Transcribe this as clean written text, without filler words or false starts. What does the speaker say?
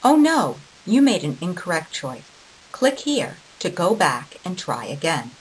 Oh no, you made an incorrect choice. Click here to go back and try again.